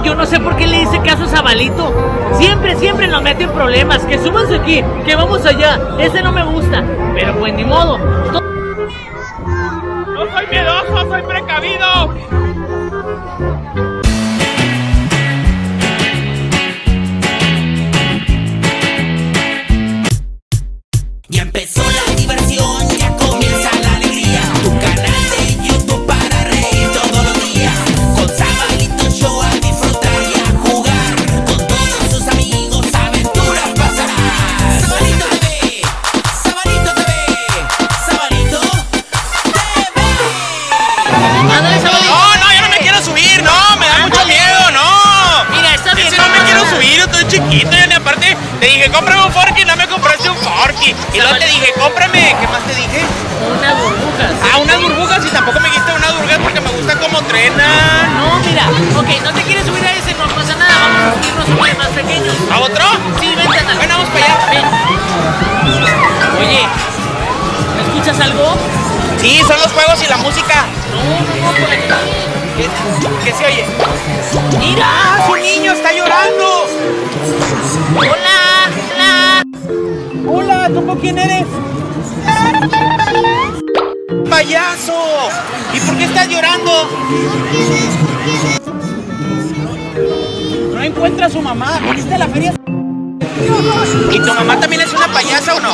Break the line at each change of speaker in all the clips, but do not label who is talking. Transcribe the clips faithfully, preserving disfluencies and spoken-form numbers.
yo no sé por qué le hice caso a Zabalito. Siempre, siempre nos mete en problemas. Que súbanse aquí, que vamos allá. Ese no me gusta. Pero pues ni modo.
No soy miedoso, soy precavido.
Ya empezó la diversión, ya comienza la alegría. Tu canal de YouTube para reír todos los días. Con Zabalito Show a disfrutar y a jugar. Con todos sus amigos aventuras pasarás. Zabalito T V, Zabalito T V, Zabalito T V.
Ándale, Zabalito.
No, no, yo no me quiero subir, no, me da mucho miedo, no.
Mira, está bien.
Ese no me quiero subir, yo estoy chiquito y aparte te dije, cómprame un Forky y no me compraste un Forky. Y luego te dije, cómprame, ¿qué más te dije?
Unas burbujas.
Ah, unas burbujas y tampoco me dijiste unas burbujas porque me gusta cómo trenan.
No, mira, ok, no te quieres subir a ese, no pasa nada, vamos a subirnos a unos más pequeños.
¿A otro?
Sí, vente, ándale.
Bueno, vamos para allá.
Ven. Oye, ¿escuchas algo?
Sí, son los juegos y la música.
No, no, por aquí.
¿Qué, qué se oye?
Mira.
¡Ah, su niño está llorando!
Hola, hola.
Hola, ¿tú quién eres? ¡Payaso! ¿Y por qué estás llorando? No encuentra a su mamá. ¿Viniste a la feria? ¿Y tu mamá también es una payasa o no?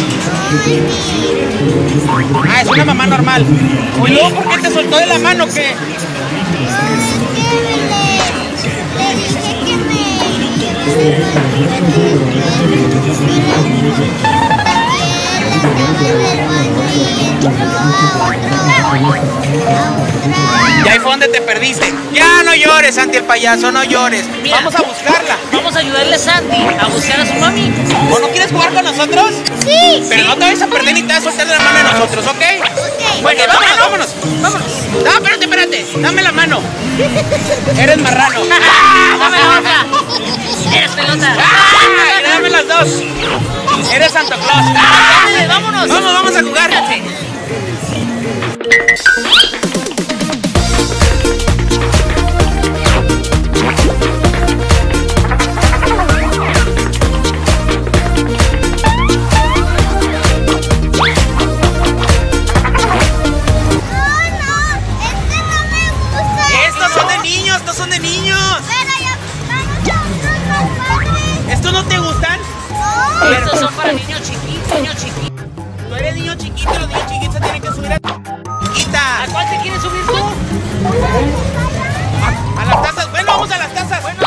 Ah, es una mamá normal. ¿Y luego por qué te soltó de la mano? ¿Qué? Y ahí fue donde te perdiste. Ya no llores, Santi el payaso, no llores.
Mira,
vamos a buscarla.
Vamos a ayudarle a Santi a buscar a su mami.
¿O no quieres jugar con nosotros?
Sí.
Pero no te vayas a perder ni te vas a soltar de la mano de nosotros, ¿ok?
Ok.
Bueno, vámonos, vámonos, vámonos. No, espérate, espérate. Dame la mano. Eres marrano.
Dame la otra. Eres pelota.
¡Ah! Dame las dos. Eres Santa Claus.
Ándale, vámonos.
Vamos, vamos a jugar.
Espérate.
Estos son de niños, estos son de niños. ¿Estos no te gustan?
Estos son para niños chiquitos, niños chiquitos.
Tú eres niño chiquito, los niños chiquitos se tienen que subir a... Chiquita.
¿A cuál te quieres subir tú?
A, a las tazas. Bueno, vamos a las tazas. Bueno.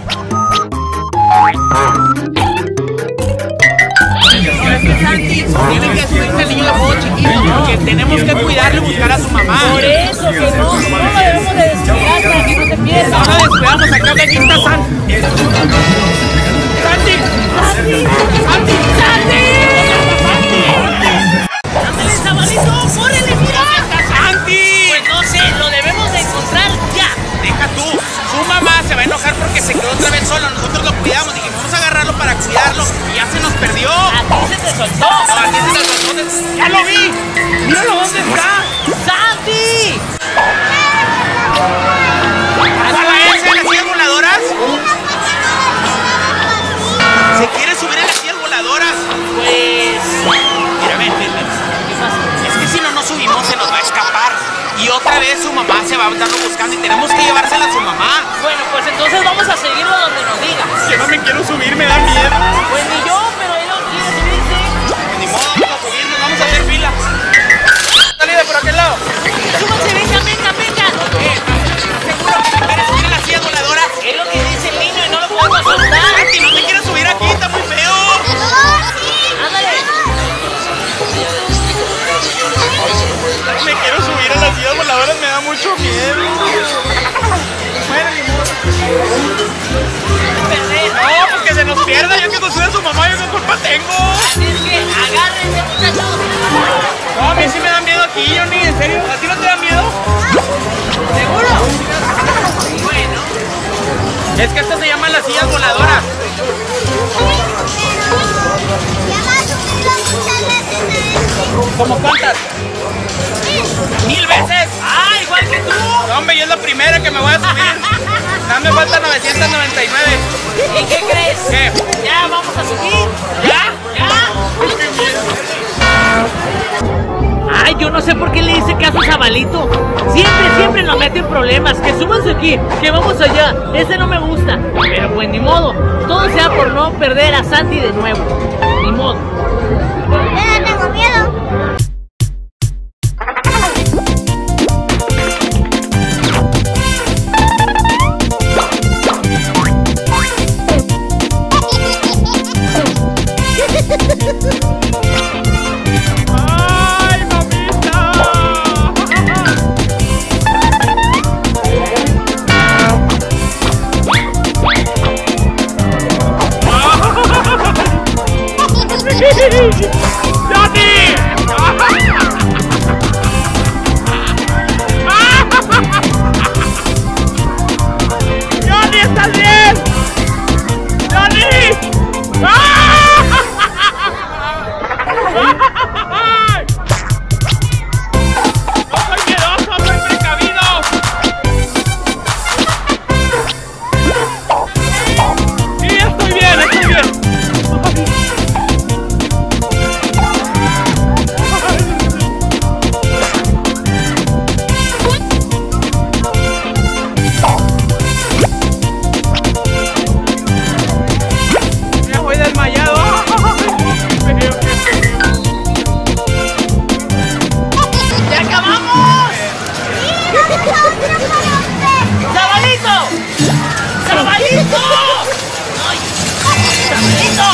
Santi, tiene que subirse el niño a juego chiquito porque tenemos que cuidarlo y buscar a su mamá.
Por eso que no, no lo debemos de descuidar para que no se pierda.
Ahora descuidamos acá de aquí está Santi. Santi.
¡Santi!
Santi.
¡Santi! ¡Ándale, Zabalito! ¡Córrele, mira!
¿Dónde está Santi?
Pues no sé, lo debemos de encontrar ya.
Deja tú. Su mamá se va a enojar porque se quedó otra vez solo. Nosotros lo cuidamos. Dijimos, vamos a agarrarlo para cuidarlo. Y ya se nos perdió.
¿A ti se te soltó?
No, aquí se nos soltó. ¡Ya lo vi! ¡Míralo dónde está!
¡Santi!
¿Cuál es? ¿En las sillas voladoras? ¿Se quiere subir en las sillas voladoras?
Pues...
Mira, ven, ven, ven.
¿Qué pasa?
Es que si no nos subimos se nos va a escapar. Y otra vez su mamá se va a andarlo buscando y tenemos que llevársela a su mamá.
Bueno, pues entonces vamos a seguirlo donde nos diga.
Yo no me quiero subir, me da miedo.
Pues ni yo, pero él no quiere subirse.
Ni modo, vamos a subirnos, vamos a hacer fila. Salida por aquel lado.
¡Súbanse, vengan, vengan, vengan!
Eh, ¿seguro que te quieres subir en las sillas voladoras?
Es lo que dice el niño y no lo podemos soltar.
Santi, no te quiero subir aquí, está muy feo.
¡Ándale!
Me quiero subir a las sillas voladoras, me da mucho miedo. Bueno, ni modo. No, pues que se nos pierda. Yo que no sube a su mamá, yo qué culpa tengo.
Así es que agárrense, muchachos.
No, a mí sí me da miedo aquí, Johnny, en serio. ¿A ti no te da miedo?
¿Seguro? Bueno.
Es que estas se llaman las sillas voladoras. ¿Cómo cuántas? ¿Mil veces?
¡Ah, igual que tú!
No, hombre, yo es la primera que me voy a subir. No me faltan novecientos. novecientos noventa y nueve.
¿Y qué crees?
¿Qué?
Ya vamos a subir.
¿Ya?
¿Ya? Ay, yo no sé por qué le hice caso a Sabalito. Siempre, siempre nos mete en problemas. Que súbanse aquí, que vamos allá. Ese no me gusta. Pero pues ni modo. Todo sea por no perder a Santi de nuevo. Ni modo.
Ya no tengo miedo.
¡Ay, mamita! ¡Johnny! ¡Johnny, estás bien! ¡Johnny! ¡No soy miedoso, soy precavido! Sí, estoy bien, estoy bien. Ya voy desmayado.
¡Ya acabamos! ¡Sabalito! ¡Sabalito! ¡Ay! ¡Sabalito!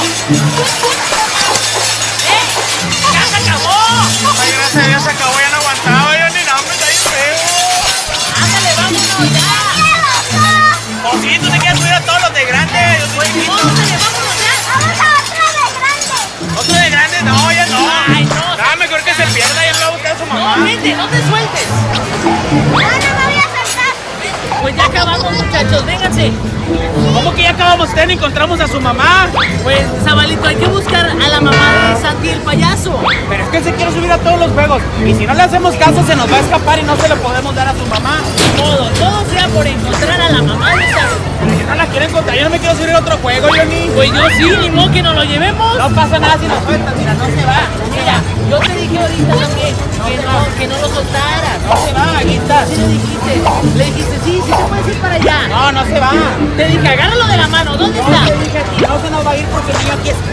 ¿Eh? ¡Ya se acabó!
Ay, gracias a Dios se acabó, ya no aguantaba, yo ni nada, me está bien feo.
¡Ándale, vámonos ya!
O sí, tú te quieres subir a todos los de grande, yo soy chiquito.
¡Ándale, vámonos ya!
Vamos a otra de grande.
¿Otro de grande? No, ya no.
Ay, no.
Nada, mejor que se pierda, ya lo va a buscar a su mamá.
¡No, vente, no te sueltes!
No, no me voy a soltar.
Pues ya acabamos, muchachos, vénganse.
¿Cómo que ya acabamos? Usted encontramos a su mamá.
Pues, Sabalito, hay que buscar a la mamá de Santi el payaso.
Pero es que se quiere subir a todos los juegos. Y si no le hacemos caso, se nos va a escapar y no se lo podemos dar a su mamá.
Todo, todo sea por encontrar a la mamá de Santi.
Pero si no la quiero encontrar, yo no me quiero subir a otro juego, Johnny.
Pues yo sí, ni modo que nos lo llevemos.
No pasa nada si nos sueltas, mira, no se va.
Mira, yo te dije ahorita también que no, que no lo soltaras.
No se va, aquí está.
Sí le dijiste, le dijiste, sí, sí te puedes ir para allá.
No, no se va.
Te dije, agárralo de la mano, ¿dónde
No,
está?
te dije aquí, no se nos va a ir porque el niño aquí está.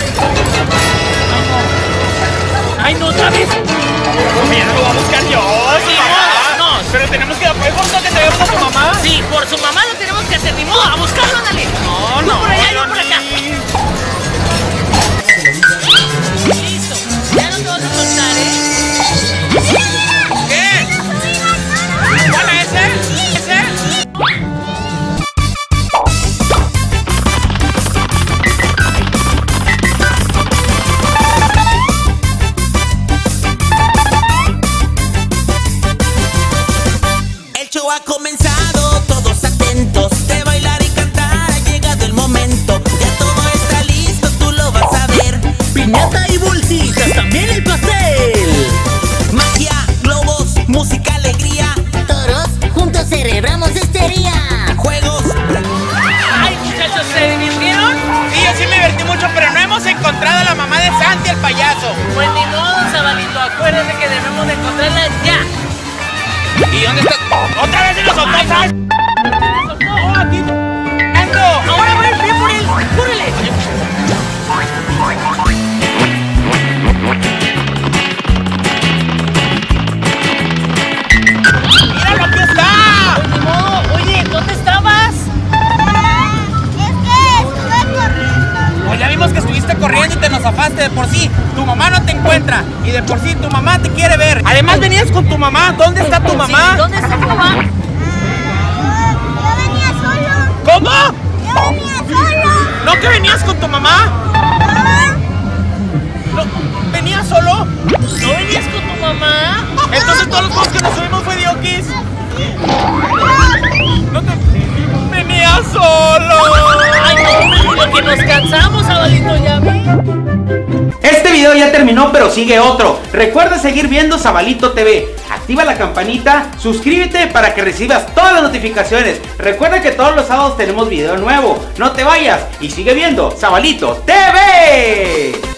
Ay, no, otra vez.
Mira, lo va a buscar yo.
Sí,
su mamá.
no.
Pero tenemos que apoyar por que traemos a su mamá.
Sí, por su mamá lo tenemos que hacer, ni modo, a buscarlo, dale.
No,
Tú
no.
por allá, yo por acá.
Johnny.
Listo, ya no te vas a soltar, ¿eh?
¿Qué? ¿Cuál es ese? ¿Ese?
El show ha comenzado, todos atentos de bailar y cantar. Ha llegado el momento, ya todo está listo, tú lo vas a ver.
Piñata y bolsitas, también el pastel.
Magia, globos, música, alegría,
Toros, juntos celebramos este día.
juegos.
Ay, muchachos, ¿se divirtieron?
Sí, yo sí me divertí mucho, pero no hemos encontrado a la mamá de Santi, el payaso.
Pues ni modo, Sabalito, acuérdate que debemos de encontrarla ya.
¿Y dónde está? ¡Otra vez se nos soltó, Santi! ¡No, aquí! ¡Ando!
Ahora va el pie por él, cúrele.
¡Míralo, aquí está!
Pues ni modo, oye, ¿dónde estabas?
Es que estuve corriendo.
Pues ya vimos que estuviste corriendo y te nos zafaste. De por sí, tu mamá no te encuentra. Y de por sí, tu mamá te quiere ver. Además, venías con tu mamá. ¿Dónde está tu mamá?
Sí, ¿dónde está tu mamá?
Yo venía solo.
¿Cómo?
Yo venía solo.
¿No que venías con tu mamá? ¿No? ¿Venías solo?
¿No venías con tu mamá?
Entonces todos los juegos que nos subimos fue de Okis. No te... Venía solo.
Ay, no, lo que nos cansamos, Sabalito, ya vi.
Este video ya terminó, pero sigue otro. Recuerda seguir viendo Sabalito T V. Aquí activa la campanita, suscríbete para que recibas todas las notificaciones. Recuerda que todos los sábados tenemos video nuevo. No te vayas y sigue viendo Zabalitos T V.